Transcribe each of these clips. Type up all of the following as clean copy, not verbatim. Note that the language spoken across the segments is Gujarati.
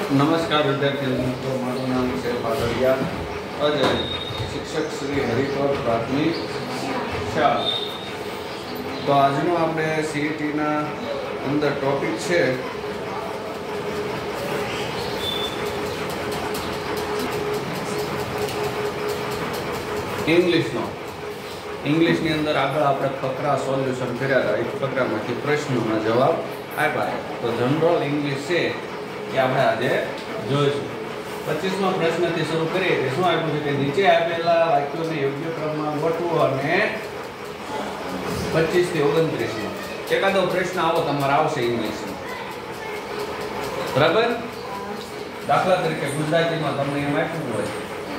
નમસ્કાર વિદ્યાર્થી મિત્રો, મારું નામ છે પાટડિયા અજય, શિક્ષક શ્રી હરિપર પ્રાથમિક શાળા. તો આજનો આપણે સીઈટીના અંદર ટોપિક છે ઇંગ્લિશનો. ઇંગ્લિશની અંદર આગળ આપણે ફકરા સોલ્યુશન કર્યા હતા. એક ફકરામાંથી પ્રશ્નોના જવાબ આપ્યા. તો જનરલ ઇંગ્લિશ છે કે આપણે આજે જોઈશું. 25મા પ્રશ્નથી શરૂ કરીએ કે શું આપ્યું છે કે નીચે આપેલા વાક્યોને યોગ્ય ક્રમમાં ગોઠવો અને 25 થી 29 એકાદો પ્રશ્ન આવો તમારે આવશે ઇંગ્લિશમાં. બરાબર? દાખલા તરીકે ગુજરાતીમાં તમને એમ આપ્યું હોય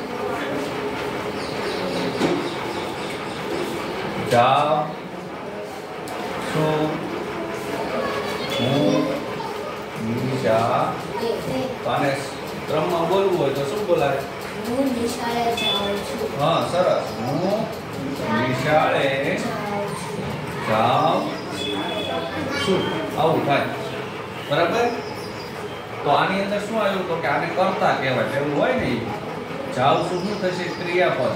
જા છું હું નિશા. આને ક્રમમાં બોલવું હોય તો શું બોલાય? હું નિશાળે જાઉં છું. હા, સરસ. હું નિશાળે જાઉં છું. આવું થાય. બરાબર? તો આની અંદર શું આવ્યું તો કે આને કરતા કહેવાય. એવું હોય ને, જાઉં છું શું થશે? ક્રિયાપદ.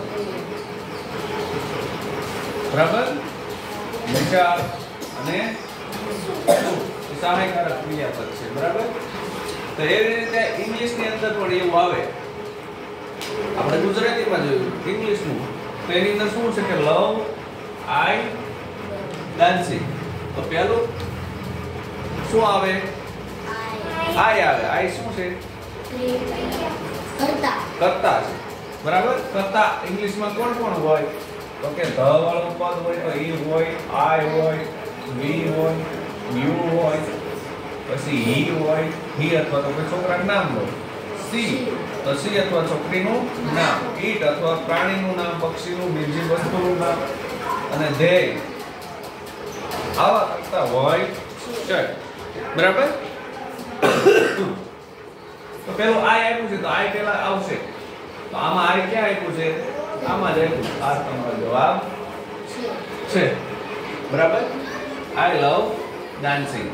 બરાબર? નિશાળ અને સહાયકારક ક્રિયાપદ છે. બરાબર? તો એવી રીતે ઇંગ્લિશની અંદર પણ એવું આવે. આપણે ગુજરાતીમાં જોયું ઇંગ્લિશનું, તો એની અંદર શું છે કે લવ આઈ ડાન્સિંગ. તો પહેલું શું આવે? આઈ આવે. આઈ શું છે? કરતા. કરતા છે. બરાબર? કરતા ઇંગ્લિશમાં કોણ કોણ હોય? તો કે ધ વાળું પદ હોય તો ઈ હોય, આઈ હોય, વી હોય, યુ હોય, પછી હી હોય, હી અથવા તો કોઈ છોકરાનું નામ હોય, સી તો સી અથવા છોકરીનું નામ, ઈટ અથવા પ્રાણીનું નામ, પક્ષીનું, બીજી વસ્તુનું નામ, અને ધે આવા કરતા હોય છે. બરાબર? તો પેલું આઈ આપ્યું છે તો આઈ પેલા આવશે. તો આમાં આઈ ક્યાં આપ્યું છે? આમાં જ આપ્યું. આ તમારો જવાબ છે. બરાબર? I love dancing.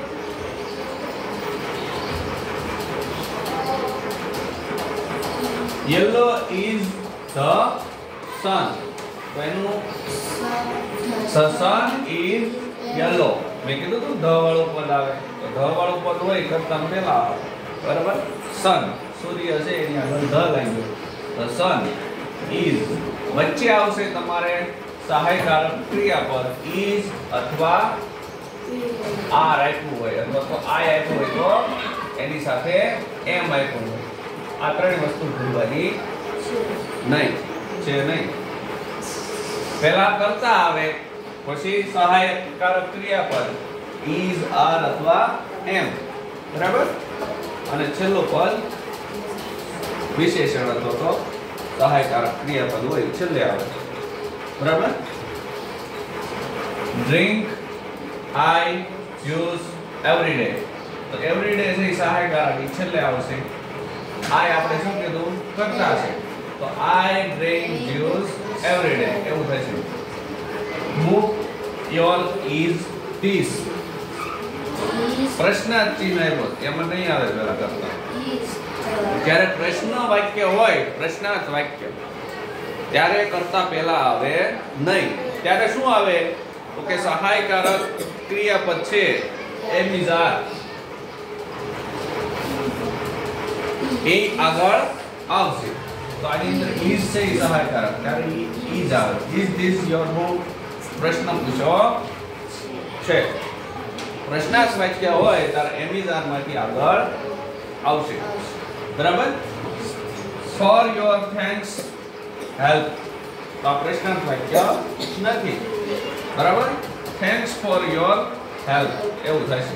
Yellow is the sun. તો એનું the sun is yellow. મેં કીધું તું ધ વાળું પદ આવે. તો ધ વાળું પદ હોય કરતા પહેલા આવે. બરાબર? sun સૂર્ય છે એની આગળ ધ લાગ્યું. the sun is વચ્ચે આવશે તમારે સહાયકારક ક્રિયાપદ is અથવા આર આપ્યું હોય અથવા તો આઈ આપ્યું હોય તો એની સાથે એમ આપ્યું હોય. આ ત્રણ વસ્તુ ભૂલવાની નહીં છે. નહીં પહેલા કરતા આવે, પછી સહાયકારક ક્રિયાપદ is આર અથવા એમ. બરાબર? અને છેલ્લું પદ વિશેષણ અથવા તો સહાયકારક ક્રિયાપદ હોય છેલ્લે આવે. બરાબર? Drink I use every day. તો એવરી ડે છે સહાયકારક છેલ્લે આવશે. આઈ આપણે શું કીધું? કરતા છે. તો I drink juice every day એવું થશે. Book your is this. પ્રશ્નાર્થ ચિહ્ન આવ્યો એમાં નહીં આવે પેલા કરતા. જ્યારે પ્રશ્ન વાક્ય હોય, પ્રશ્નાર્થ વાક્ય, ત્યારે કરતા પહેલા આવે નહીં. ત્યારે શું આવે તો કે સહાયકારક ક્રિયાપદ છે એમ ઇઝ આર, એ આગળ આવશે. તો આની અંદર ઇઝ છે એ સહાયકારક, ત્યારે ઇઝ આવે. Is this your book? પ્રશ્ન પૂછો છે. પ્રશ્નાર્થ વાક્ય હોય ત્યારે એમ ઇઝ આર માંથી આગળ આવશે. બરાબર? For your thanks help. તો આ પ્રશ્નાર્થ વાક્ય નથી. બરાબર? થેન્ક્સ ફોર યોર હેલ્પ એવું થશે.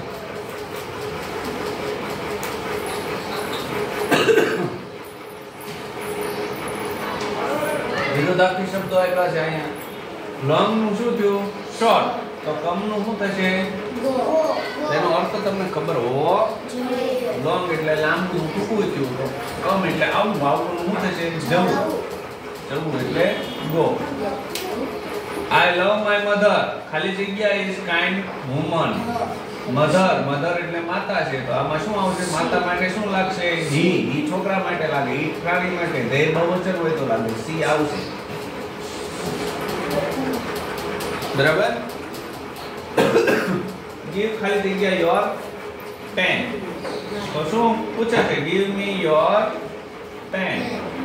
વિરોધાર્થી શબ્દો આપ્યા છે અહીંયા. લોંગ નું શું થયું? શોર્ટ. તો કમ નું શું થશે? તેનો અર્થ તમને ખબર હોવો જોઈએ. લોંગ એટલે લાંબુ, ટૂંકું થયું. તો કમ એટલે આવું, આવું શું થશે? જવું. જવું એટલે go. I love my mother. ખાલી જગ્યા is kind woman. મધર એટલે માતા છે, તો આમાં શું આવશે? માતા માટે શું લાગશે? હી છોકરા માટે લાગે, ઈ પ્રાણી માટે, ધે બહુવચન હોય તો લાગે, સી આવશે. બરાબર? give ખાલી જગ્યા your pen. તો શું પૂછે છે? give me your pen.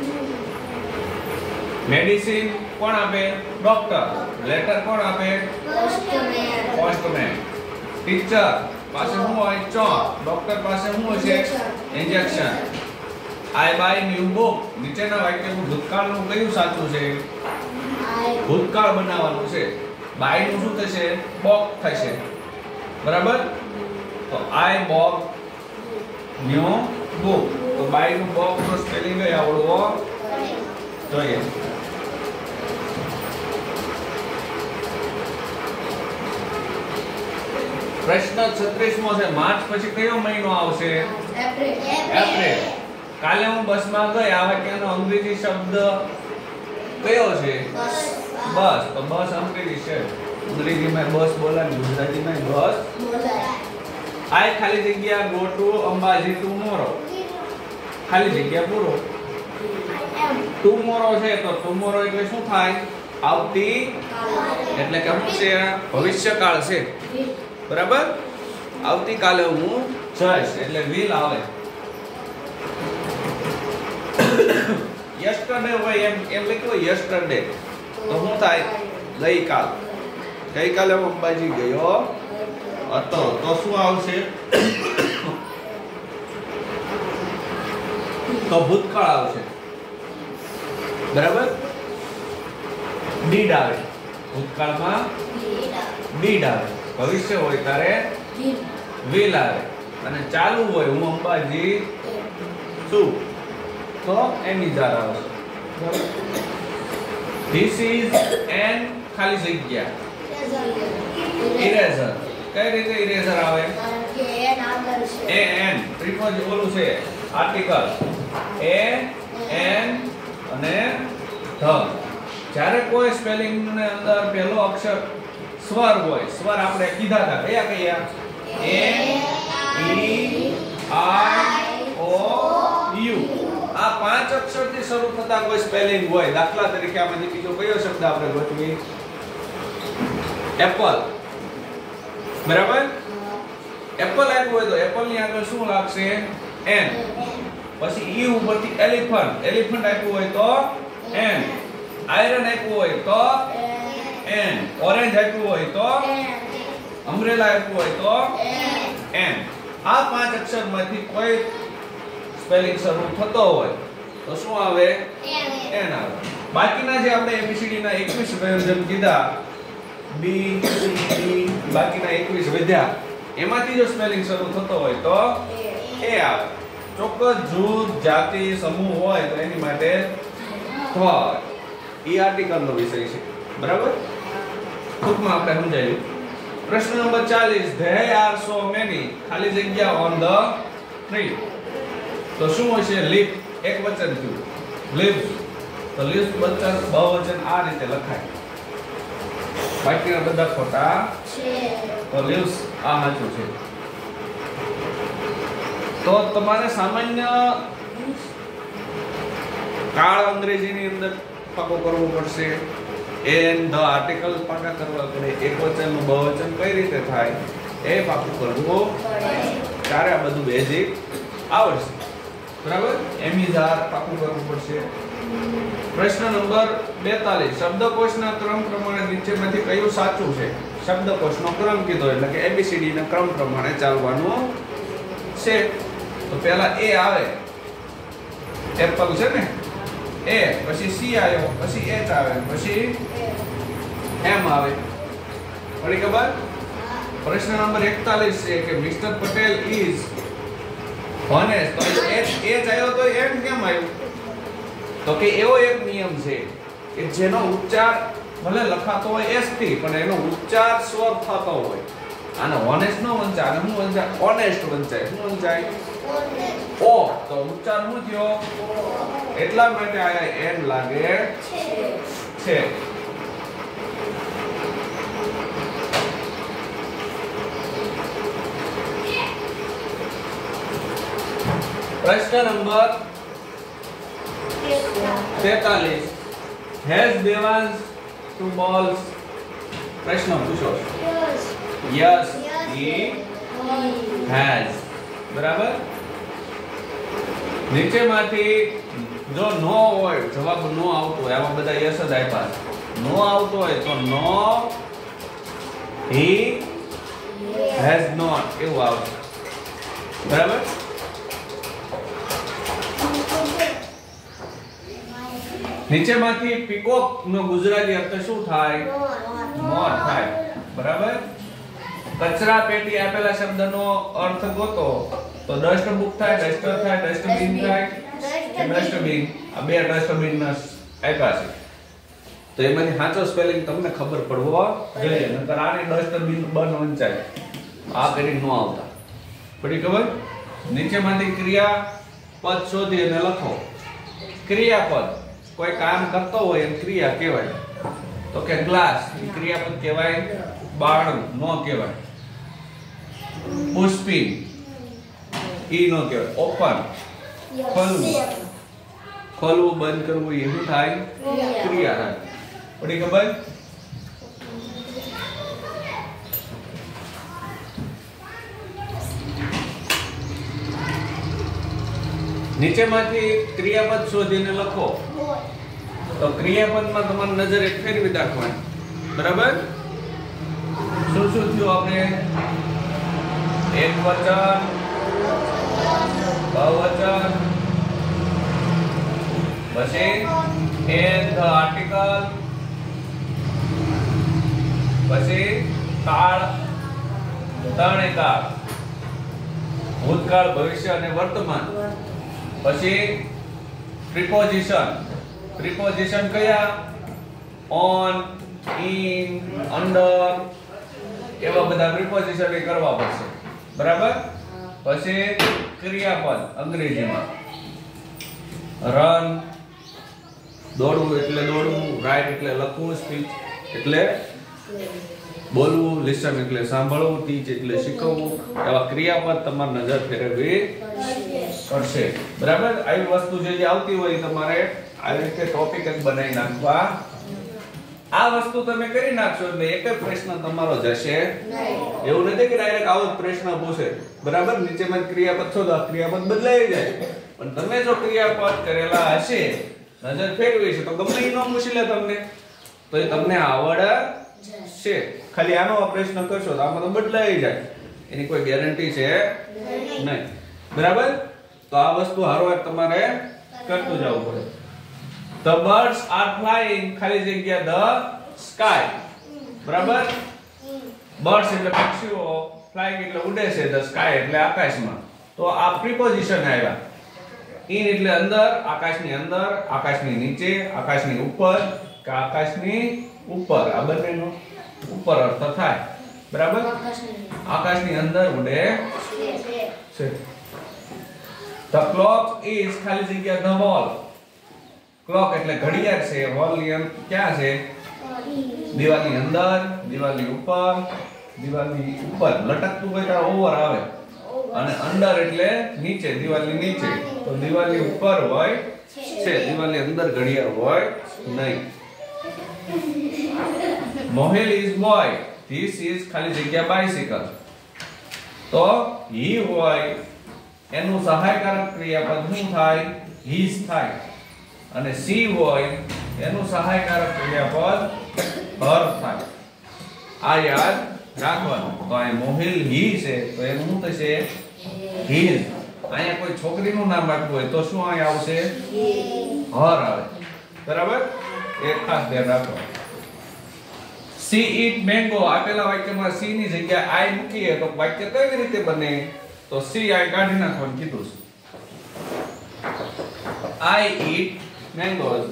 Medicine કોણ આપે? ડોક્ટર. લેટર કોણ આપે? પોસ્ટમેન. ટીચર પાસે શું હોય? ચોક. ડોક્ટર પાસે શું હશે? Injection. I buy new book. નીચેના વાક્યનું ભૂતકાળનું કયું સાચું છે? ભૂતકાળ બનાવવાનું છે. બાય નું શું થશે? બોક થશે. બરાબર? તો આઈ બોક ન્યુ બુક. તો બાય નું બોક નો સ્પેલિંગ કઈ આવડવો જોઈએ. પ્રશ્ન 36મો છે. માર્ચ પછી કયો મહિનો આવશે? એપ્રિલ. કાલે હું બસમાં ગઈ. આ વાક્યનો અંગ્રેજી શબ્દ કયો છે? બસ. તો બસ અંગ્રેજી છે. અંગ્રેજીમાં બસ બોલાય, ગુજરાતીમાં બસ બોલાય. આઈ ખાલી જગ્યા ગો ટુ અંબાજી ટુમોરો. ખાલી જગ્યા પૂરો. ટુમોરો છે તો ટુમોરો એટલે શું થાય? આવતી એટલે કે શું છે? ભવિષ્યકાળ છે. બરાબર? આવતીકાલે હું જઈશ એટલે will આવે. yesterday હોય એમ લખ્યું yesterday તો શું થાય? ગઈકાલ. ગઈકાલે હું અંબાજી ગયો હતો તો શું આવશે? તો ભૂતકાળ આવશે. બરાબર? did આવે. ભૂતકાળમાં did આવે. ભવિષ્ય હોય ત્યારે will આવે. અને ચાલુ હોય હું અંબાજી છું તો એની જાર આવશે. બરાબર? This is an ખાલી જગ્યા eraser. કઈ રીતે eraser આવે? an પ્રિપોઝ ઓલું છે આર્ટિકલ an અને the. જ્યારે કોઈ સ્પેલિંગ ને અંદર પહેલો અક્ષર સ્વર હોય, સ્વર આપણે કીધા હતા કયા કયા? a e i o u. આ પાંચ અક્ષરથી શરૂ થતા કોઈ સ્પેલિંગ હોય, દાખલા તરીકે આમાંથી બીજો કયો શબ્દ આપણે ગોતવી? એપલ. બરાબર? એપલ આપ્યું હોય તો એપલ ની આગળ શું લાગશે? n. પછી e ઉપરથી એલિફન્ટ. એલિફન્ટ આપ્યું હોય તો n. આયરન આપ્યું હોય તો n. ઓરેન્જ આપ્યું હોય તો અમ્બ્રેલા આપ્યું હોય તો n. આ પાંચ અક્ષરમાંથી કોઈ સ્પેલિંગ શરૂ થતો હોય તો શું આવે? n આવે. બાકીના જે આપણે ABCD ના 21 સંયોજન કીધા B C D બાકીના 21 વધ્યા એમાંથી જો સ્પેલિંગ શરૂ થતો હોય તો a આવે. ચોક્કસ જૂથ જાતિ સમૂહ હોય તો એની માટે thought. ઈ આર્ટિકલ નો વિષય છે. બરાબર? ટૂંકમાં આપણે સમજાયું. પ્રશ્ન number 40. there are so many ખાલી જગ્યા on the tree. તો શું હશે? લીફ. એક વચન થયું લીફ. તો લીફ વચન બહુવચન આ રીતે લખાય. બાકીના બધા ખોટા છે. તો લીવ્સ આ સાચું છે. તો તમારે સામાન્ય કાળ અંગ્રેજીની અંદર પાકો કરવો પડશે. એન ધ આર્ટિકલ પાકા કરવા પડે. એક વચનનું બહુવચન કઈ રીતે થાય એ પાકું કરવું પડે. ત્યારે આ બધું બેઝિક આવડશે. બરાબર? એમિઝાર પાકું કરવું પડશે. પ્રશ્ન નંબર 42. શબ્દકોશના ક્રમ પ્રમાણે નીચેમાંથી કયું સાચું છે? શબ્દકોશનો ક્રમ કીધો એટલે કે ABCD ના ક્રમ પ્રમાણે ચાલવાનું છે. તો પહેલા A આવે. એપલ છે ને? A પછી C આવ્યો, પછી H આવે, પછી M આવે. પડી ખબર? પ્રશ્ન નંબર 41 છે કે મિસ્ટર પટેલ ઇઝ હોનેસ્ટ. તો H આવ્યો તો M કેમ આવ્યું? તો કે એવો એક નિયમ છે કે જેનો ઉચ્ચાર ભલે લખાતો હોય S થી પણ એનો ઉચ્ચાર સ્વર થતો હોય. આને હોનેસ્ટ નો વંચાય, આને શું વંચાય? ઓનેસ્ટ વંચાય. શું વંચાય? ઓ. તો ઉચ્ચાર શું થયો? એટલા માટે આયા n લાગે છે. પ્રશ્ન number 43. Has Devans two balls? પ્રશ્ન પૂછો. Yes, he has. બરાબર. નીચેમાંથી જો નો હોય, જવાબ નો આવતો હોય, આમાં બધા યસ જ આપ્યા છે. નો આવતો હોય તો નો he has not એવું આવશે. બરાબર. નીચેમાંથી પીકોક નો ગુજરાતી અર્થ શું થાય? મોર થાય. બરાબર. કચરા પેટી આપેલા શબ્દનો અર્થ ગોતો તો ડસ્ટ બુક થાય, ડસ્ટર થાય, ડસ્ટબિન થાય કે ડસ્ટબિન. આ બે ડસ્ટબિન ના આપ્યા છે તો એમાંથી સાચો સ્પેલિંગ તમને ખબર પડવો જોઈએ, નકર આને ડસ્ટબિન બન વંચાય આ કરી નો આવતા. પડી ખબર? નીચેમાંથી ક્રિયાપદ શોધી અને લખો. ક્રિયાપદ કોઈ કામ કરતો હોય એમ ક્રિયા કહેવાય. તો કે ગ્લાસ એ ક્રિયાપદ કહેવાય, બાળું નો કહેવાય. પુષ્પિન ઈ નો કહેવાય. ઓપન ખોલવું, ખોલવું બંધ કરવું એ શું થાય? ક્રિયા થાય. પડી ખબર? નીચેમાંથી ક્રિયાપદ શોધીને લખો. તો ક્રિયાપદમાં તમારી નજર એક ફેરવી નાખવાની. બરાબર. શું શું થયું આપણે? એક વચન, બહુવચન, પછી and the article, પછી કાળ, ત્રણેય કાળ, ભૂતકાળ, ભવિષ્ય અને વર્તમાન. પછી પ્રિપોઝિશન. પ્રિપોઝિશન કયા? on, in, under એવા બધા પ્રિપોઝિશન એ કરવા પડશે. બરાબર. પછી ક્રિયાપદ અંગ્રેજીમાં રન દોડવું એટલે દોડવું, રાઇટ એટલે લખવું, સ્પીચ એટલે બોલવું, લિસન એટલે સાંભળવું, ટીચ એટલે શીખવવું. એવા ક્રિયાપદ તમારે નજર ફેરવવી પડશે. બરાબર. આવી વસ્તુ જે આવતી હોય તમારે આવી રીતે ટોપિક જ બનાવી નાખવા. આ વસ્તુ તમે કરી નાખશો એટલે એક જ પ્રશ્ન તમારો જશે નહીં. એવું નથી કે ડાયરેક્ટ આવો જ પ્રશ્ન પૂછે. બરાબર. નીચેમાં ક્રિયાપદ શોધો, ક્રિયાપદ બદલાઈ જાય. પણ તમે જો ક્રિયાપદ કરેલા હશે, નજર ફેરવી છે તો ગમે ઈ નો પૂછી લે તમને તો એ તમને આવડશે. ખાલી આનો પ્રશ્ન કરશો તો આમાં તો બદલાઈ જાય, એની કોઈ ગેરંટી છે નહીં. બરાબર. તો આ વસ્તુ હારવાર તમારે કરતું જવું પડે. The birds are flying ખાલી જગ્યા the sky. બરાબર. birds એટલે પક્ષીઓ, flying એટલે ઉડે છે, the sky એટલે આકાશમાં. તો આ પ્રિપોઝિશન આવ્યા. in એટલે અંદર, આકાશની અંદર, આકાશની નીચે, આકાશની ઉપર કે આકાશની ઉપર. આ બંનેનો ઉપર અર્થ થાય. બરાબર. આકાશની અંદર ઉડે છે. The clock is ખાલી જગ્યા the wall. ક્લોક એટલે ઘડિયાળ છે, વોલ ક્યાં છે? દિવાલની અંદર, દિવાલની ઉપર, દિવાલની ઉપર લટકતું હોય તો ઓવર આવે. અને અંડર એટલે નીચે, દિવાલની નીચે. તો દિવાલની ઉપર હોય છે, દિવાલની અંદર ઘડિયાળ હોય નહીં. મોહિલ is boy. This is ખાલી જગ્યા bicycle. તો he હોય એનું સહાયકારક ક્રિયાપદ શું થાય? his થાય. અને સી હોય એનું સહાયકારક ક્રિયાપદ her થાય. આ યાદ રાખવાનું. તો આ મોહિલ હી છે તો એનું શું થશે? his. અહીંયા કોઈ છોકરીનું નામ આપવું હોય તો શું અહીંયા આવશે? her આવે. બરાબર. એક ખાસ ધ્યાન રાખો. સી ઈટ મેંગો આપેલા વાક્યમાં સી ની જગ્યાએ આઈ મૂકીએ તો વાક્ય કેવી રીતે બને? તો સી આઈ કાઢી નાખવાનું કીધું છે. I eat mangoes.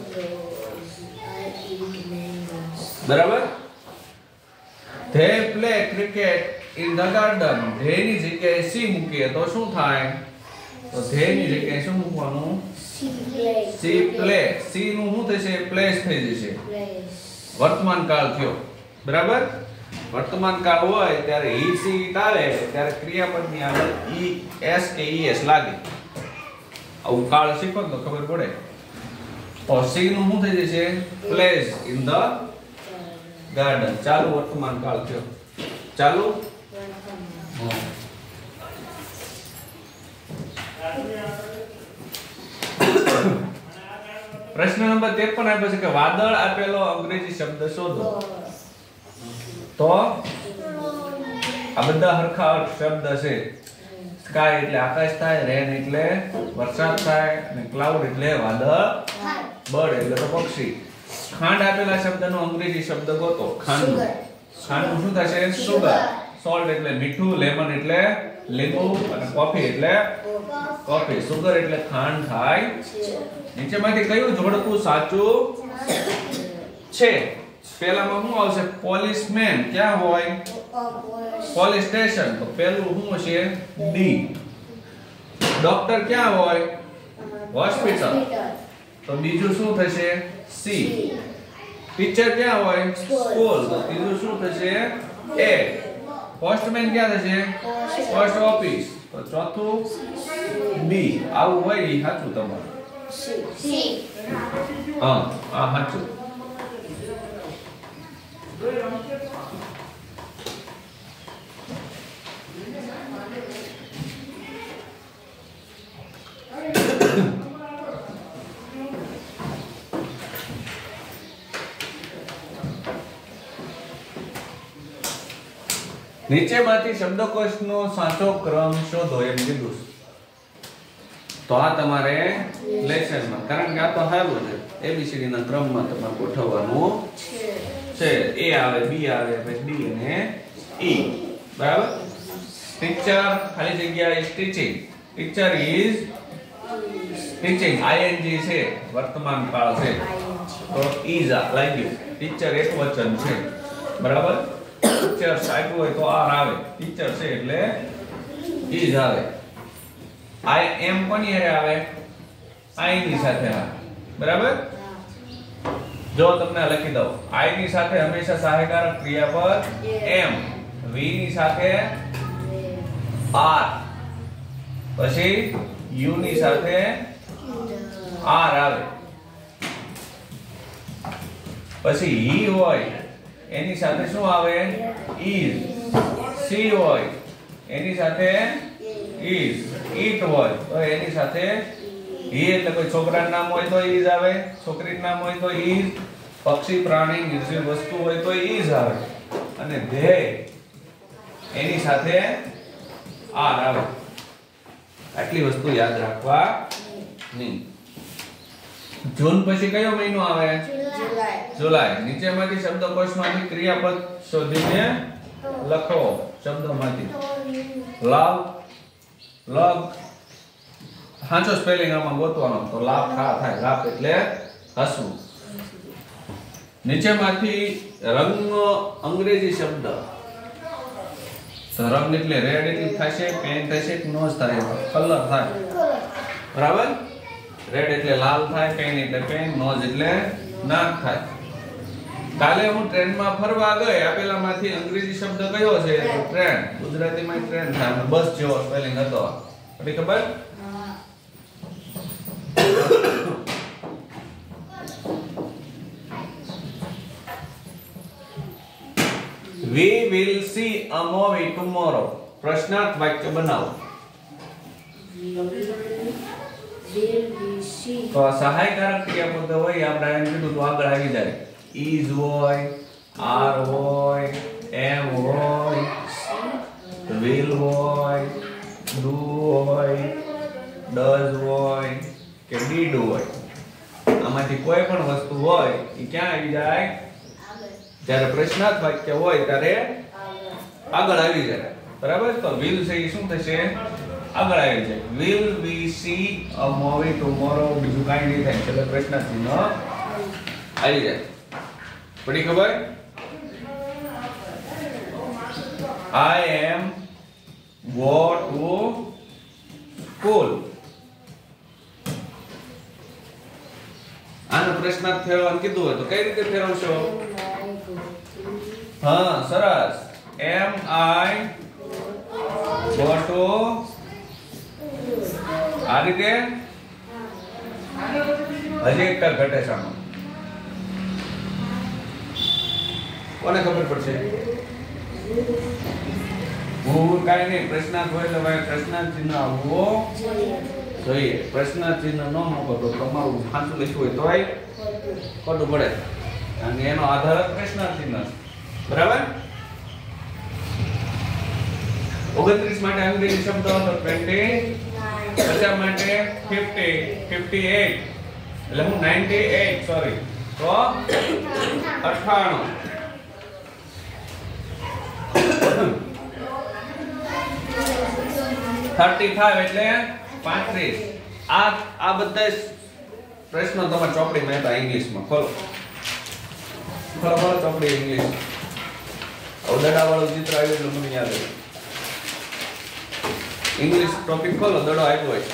બરાબર. They play cricket in the garden. They ની જગ્યાએ સી મૂકીએ તો શું થાય? તો they ની જગ્યાએ શું મૂકવાનું? C play. સી નું શું થશે? પ્લેસ થઈ જશે. વર્તમાન કાળ થયો. બરાબર. વર્તમાન કાળ હોય ત્યારે he she આવે ત્યારે ક્રિયાપદની આગળ es કે es લાગે. આવું કાળ શીખો તો ખબર પડે. તો સી નું શું થઈ જશે? Place in the garden. ચાલુ વર્તમાન કાળ થયો. ચાલુ પ્રશ્ન નંબર 53 આપ્યો છે કે વાદળ આપેલો અંગ્રેજી શબ્દ શોધો. તો આ બધા હરખા શબ્દ છે. સ્કાય એટલે આકાશ થાય, રેન એટલે વરસાદ થાય અને ક્લાઉડ એટલે વાદળ, બર્ડ એટલે તો પક્ષી. ખાંડ આપેલા શબ્દનો અંગ્રેજી શબ્દ ગોતો. ખાંડ ખાંડનું શું થશે? સુગર. સોલ્ટ એટલે મીઠું, લેમન એટલે લીંબુ અને કોફી એટલે કોફી. સુગર એટલે ખાંડ થાય. નીચેમાંથી કયું જોડકું સાચું છે? પહેલામાં શું આવશે? પોલીસમેન ક્યાં હોય? Police station. તો પહેલું શું હશે? ડી. ડોક્ટર ક્યાં હોય? હોસ્પિટલ. તો બીજું શું થશે? સી. ટીચર ક્યાં હોય? સ્કૂલ. તો ત્રીજું શું થશે? એ. પોસ્ટમેન ક્યાં થશે? Post office. તો ચોથું બી. આવું હોય એ સાચું તમારું. હા આ સાચું. નીચેમાંથી શબ્દકોશનો સાચો ક્રમ શોધો એમ કીધું. તો આ તમારે લેસનમાં, કારણ કે આ તો સારું છે, એબીસીડી ના ક્રમમાં તમારે ગોઠવવાનું છે. એ આવે, બી આવે, પછી ડી અને ઈ. બરાબર. ટીચર ખાલી જગ્યા is teaching. Teacher is teaching. ING છે, વર્તમાન કાળ છે, તો ઇઝ લાગ્યું. ટીચર એકવચન છે. બરાબર. ટીચર સાચું હોય તો આર આવે. ટીચર છે એટલે ઇઝ આવે. આઈ એમ કોની હારે આવે? આઈ ની સાથે આવે. બરાબર. જો તમને લખી દઉં, આઈ ની સાથે હંમેશા સહાયકારક ક્રિયાપદ એમ, વી ની સાથે આર, પછી યુ ની સાથે આર આવે, પછી હી હોય એની સાથે શું આવે? ઇઝ. સી હોય એની સાથે ઇઝ. ઈટ હોય તો એની સાથે હી, એટલે કોઈ છોકરાનું નામ હોય તો ઇઝ આવે, છોકરીનું નામ હોય તો ઇઝ, પક્ષી પ્રાણી નિર્જીવ વસ્તુ હોય તો ઇઝ આવે, અને ધે એની સાથે આર આવે. આટલી વસ્તુ યાદ રાખવા ની. જૂન પછી કયો મહિનો આવે? જુલાઈ. નીચેમાંથી શબ્દકોશમાંથી ક્રિયાપદ શોધીને લખો. શબ્દોમાંથી લવ, લગ, સાચો સ્પેલિંગ આમાં ગોતવાનો. તો લાભ ખા થાય. લાભ એટલે હસવું. નીચેમાંથી રંગનો અંગ્રેજી શબ્દ. તો રંગ એટલે રેડ એટલે થશે, પેન થશે, નોઝ થાય, કલર થાય. બરાબર. રેડ એટલે લાલ થાય, પેન એટલે પેન, નોઝ એટલે નાક થાય. કાલે હું ટ્રેનમાં ફરવા ગઈ, આપેલામાંથી અંગ્રેજી શબ્દ કયો છે? તો ટ્રેન. ગુજરાતીમાં ટ્રેન થાય, બસ જેવો સ્પેલિંગ હતો. પડી ખબર? We will see a movie tomorrow. પ્રશ્નાર્થ વાક્ય બનાવો. તો સહાયકારક ક્રિયાપદ હોય, આપણે એમ કીધું તો આગળ આવી જાય. is હોય, are હોય, am હોય, will હોય, do હોય, does હોય કે did હોય. આમાંથી કોઈ પણ વસ્તુ હોય એ ક્યાં આવી જાય? જ્યારે પ્રશ્નાર્થ વાક્ય હોય ત્યારે આગળ આવી જાય. બરાબર. તો will છે એ શું થશે? આગળ આવી જાય. will we see a movie tomorrow? બીજું કાંઈ નહીં થાય, એટલે પ્રશ્નાર્થ ચિહ્ન આવી જાય. પડી ખબર? I am go to school. આનો પ્રશ્નાર્થ ફેરવવાનું કીધું હોય તો કઈ રીતે ફેરવશો? હા, સરસ. am I go to, આ રીતે હજી એક ઘટે છે આમાં. કોને ખબર પડશે? હું કાંઈ નહીં, પ્રશ્નાર્થ હોય એટલે ભાઈ પ્રશ્નાર્થ ચિહ્ન આવવો જોઈએ. પ્રશ્નાર્થ ચિહ્ન ન મૂકો તો તમારું સાચું લખ્યું હોય તોય ખોટું પડે, અને એનો આધાર જ પ્રશ્નાર્થ ચિહ્ન છે. બરાબર? 29 માટે અંગ્રેજી શબ્દ તો 20, 50 માટે 50, 58 એટલે હું 98 સોરી તો 98 35 એટલે 35. આ બધા પ્રશ્નો તમારે ચોપડીમાં હતા ઇંગ્લિશમાં. ખોલો ચોપડી ઇંગ્લિશ. દડા વાળું ચિત્ર આવ્યું એટલે મને યાદ આવ્યું. ઇંગ્લિશ ટોપિક ખોલો, દડો આવ્યો હોય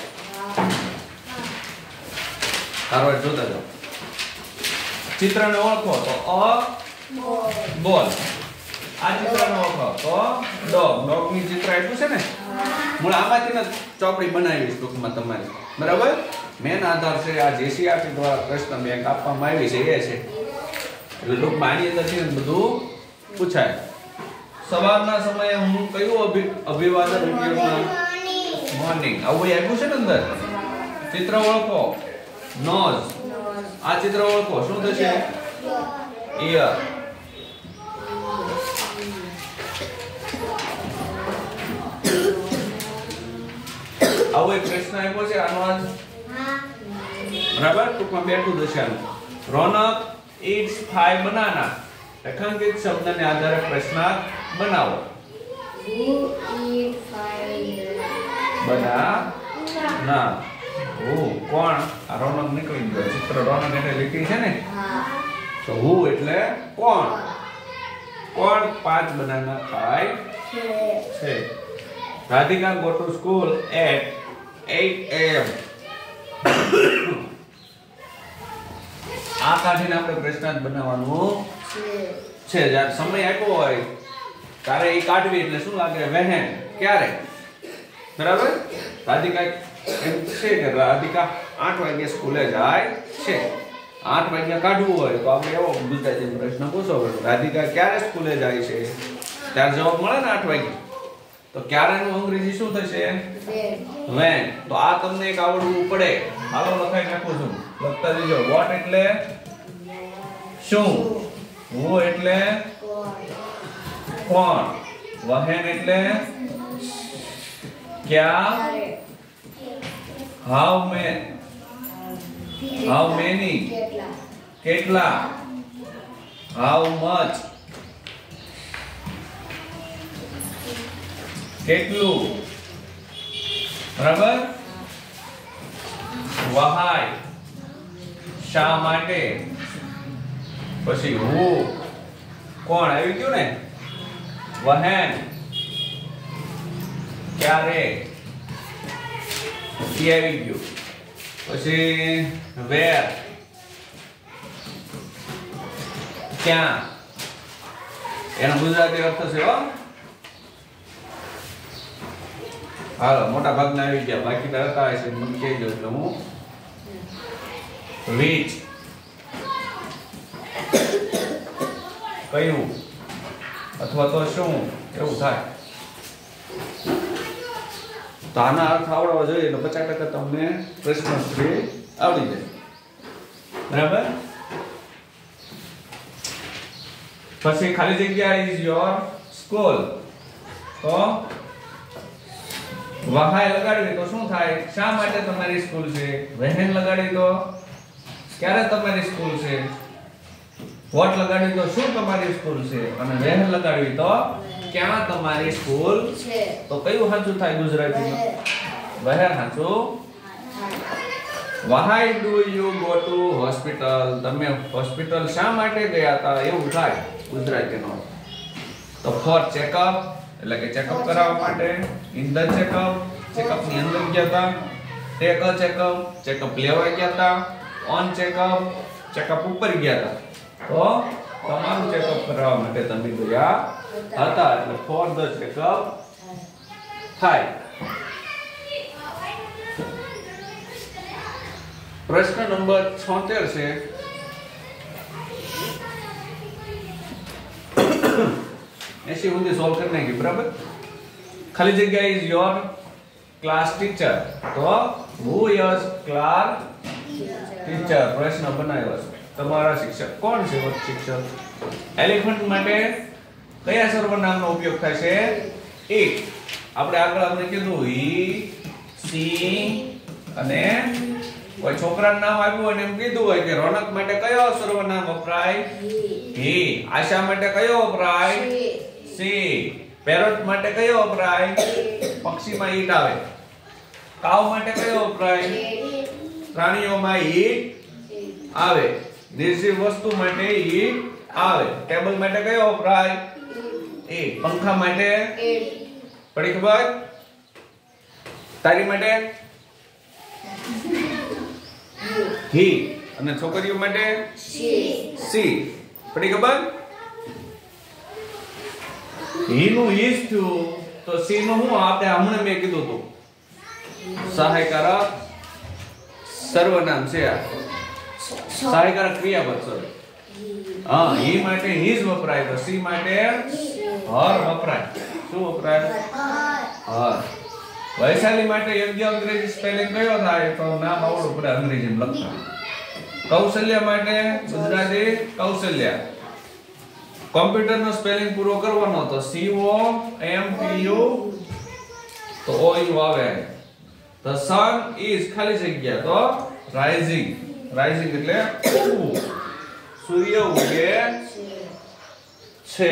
તારો જોતા જાઓ. ચિત્રને ઓળખો તો અ બોલ. આ ચિત્રને ઓળખો તો ડોગ ની ચિત્ર આપ્યું છે ને, હું આમાંથી જ ચોપડી બનાવીશ ટૂંકમાં તમારી. બરાબર? મેન આધાર છે આ જેસીઆરટી દ્વારા પ્રશ્ન બેંક આપવામાં આવી છે એ છે, એટલે ટૂંકમાં આની અંદરથી બધું પૂછાય. સવારના સમયે હું કયું અભિવાદન ઉપયોગમાં? મોર્નિંગ. આવું આવ્યું છે ને અંદર. ચિત્ર ઓળખો નોઝ. આ ચિત્ર ઓળખો શું થશે? ઈયર. આવો એક પ્રશ્ન આપ્યો છે આનો આજ. બરાબર? ટૂંકમાં બેઠું થશે આનું. Raunak eats 5 banana. રેખાંકિત શબ્દને આધારે પ્રશ્નાર્થ બનાવો. બનાના. કોણ? આ રોનક નીકળી ગયો. ચિત્ર રોનક એટલે લીટી છે ને, તો હું એટલે કોણ? કોણ 5 બનાના ખાય છે? Radhika go to school at 8 am. આ કાઢીને આપણે પ્રશ્નાર્થ બનાવવાનું છે. જ્યારે સમય આપ્યો હોય ત્યારે એ કાઢવી એટલે શું લાગે? વહેન. ક્યારે? બરાબર? રાધિકા એમ છે કે રાધિકા 8 વાગે સ્કૂલે જાય છે. 8 વાગ્યા કાઢવું હોય તો આપણે એવો ગુજરાતી પ્રશ્ન પૂછો, રાધિકા ક્યારે સ્કૂલે જાય છે? ત્યારે જવાબ મળે ને 8 વાગે. તો ક્યારેનું અંગ્રેજી શું થશે? when. તો આ તમને એક આવડવું પડે. હાલો લખાઈ નાખું છું, લખતા જજો. what એટલે શું, who એટલે કોણ, when એટલે ક્યાં, how many કેટલા, how much કેટલું. બરાબર? why શા માટે, પછી who કોણ આવી ગયું ને, when ક્યારે એ આવી ગયું, પછી where ક્યાં. એનો ગુજરાતી અર્થ છે હો. હાલો મોટા ભાગના આવી ગયા, બાકી તો હતા હશે મને કહી દઉં એટલે હું. which કયું અથવા તો શું એવું થાય. તો આના અર્થ આવડવા જોઈએ તો 50% તમને પ્રશ્નોત્તરી આવડી જાય. બરાબર? પછી ખાલી જગ્યા ઇઝ યોર સ્કૂલ. તો વહાય લગાડવી તો શું થાય? શા માટે તમારી સ્કૂલ છે? વહેન લગાડી તો ક્યારે તમારી સ્કૂલ છે? વોટ લગાડી તો શું તમારી સ્કૂલ છે? અને વહેન લગાડવી તો ક્યાં તમારી સ્કૂલ છે? તો કયું સાચું થાય ગુજરાતીમાં? વહેન સાચું. why do you go to hospital? તમે હોસ્પિટલ શા માટે ગયા હતા એવું થાય ગુજરાતીનો. તો for checkup એટલે કે ચેકઅપ કરાવવા માટે. ઇન ધ ચેકઅપ ચેકઅપ ની અંદર ગયા હતા. ટેક અ ચેકઅપ ચેકઅપ લેવા ગયા હતા. ઓન ચેકઅપ ચેકઅપ ઉપર ગયા હતા. તો તમારું ચેકઅપ કરાવવા માટે તમે ગયા હતા એટલે ફોર ધ ચેકઅપ થાય. प्रश्न नंबर 76 છે. ऐसी हुंदी सॉल्व करने की बराबर. खाली जगह इज योर क्लास टीचर. तो हु इज क्लास टीचर प्रश्न बनाવ્યો છે. તમારા શિક્ષક કોણ છે? वो शिक्षक. એલિફન્ટ માટે કયા સર્વનામનો ઉપયોગ થાય છે? એક. આપણે આગળ આપણે કીધું ઈ સી અને કોઈ છોકરાનું નામ આપ્યું હોય ને એમ કીધું હોય કે રોનક માટે કયો સર્વનામ વપરાય? હી. આશા માટે કયો વપરાય? સી. પેરોટ માટે કયો વપરાય? પક્ષીમાં ઈટ આવે. કાવ માટે કયો વપરાય? પ્રાણીઓમાં ઈટ આવે. નિર્જીવ વસ્તુ માટે ઈટ આવે. ટેબલ માટે કયો વપરાય? ઈટ. પંખા માટે પડી ખબર? તારી માટે હી. અને છોકરીઓ માટે સી. પડી ખબર? હી નું ઈઝ થયું તો સી નું હું આપણે હમણાં મેં કીધું હતું સહાયકારક સર્વનામ છે. આ સહાયકારક ક્રિયાપદ સોરી. હા, હી માટે હીઝ વપરાય તો સી માટે હર વપરાય. શું વપરાય? હર. વૈશાલી માટે યોગ્ય અંગ્રેજી સ્પેલિંગ કયો થાય? તો નામ આવડવું પડે અંગ્રેજીમાં લખતા. કૌશલ્ય માટે ગુજરાતી કૌશલ્યા. કોમ્પ્યુટર નો સ્પેલિંગ પૂરો કરવાનો તો COMPU તો OU આવે. The sun is ખાલી જગ્યા તો rising. Rising એટલે ઉગવું. સૂર્ય ઉગે છે.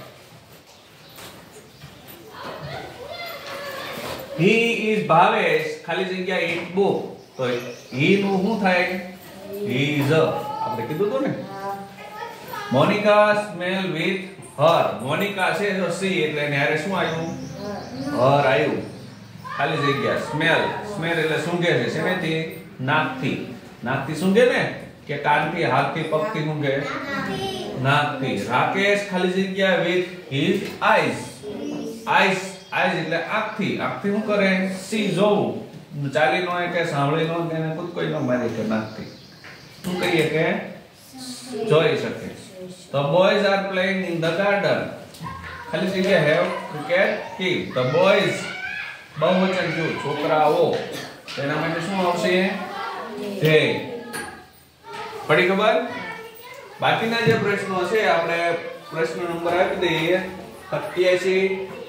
He is ભાવેશ ખાલી જગ્યા eat book તો he નું શું થાય? He is આપણે કીધું તો ને. Monika smell with her. Monika છે તો સી એટલે એને હારે શું આવ્યું? હર આવ્યું. ખાલી જગ્યા સ્મેલ. સ્મેલ એટલે સૂંઘે છે. શેનાથી? નાકથી. નાકથી સૂંઘે ને કે કાનથી, હાથથી, પગથી સૂંઘે? નાકથી. રાકેશ ખાલી જગ્યા with his eyes. Eyes eyes એટલે આંખથી. આંખથી શું કરે? સી જોવું. ચાલી નો કે સાંભળી નો કે ખુદ કોઈ નો મારી કે નાકથી શું કહીએ કે જોઈ શકે. The boys are playing in the garden. ખાલી જગ્યા have cricket team. The boys બહુવચન થયું છોકરાઓ. તેના માટે શું આવશે? they. પડી ખબર? બાકીના જે પ્રશ્નો છે આપણે પ્રશ્ન નંબર આપી દઈએ. 87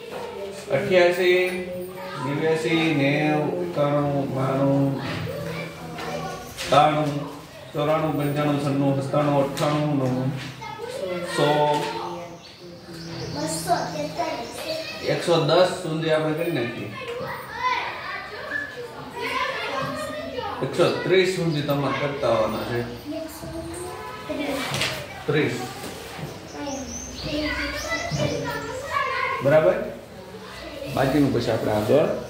88 89 90 91 92 93 94 95 96 97 98 100 110 સુધી આપણે કરી નાખીએ. 130 સુધી તમારે કરતા આવવાના છે. 30 બરાબર. બાકીનું પછી આપણે આગળ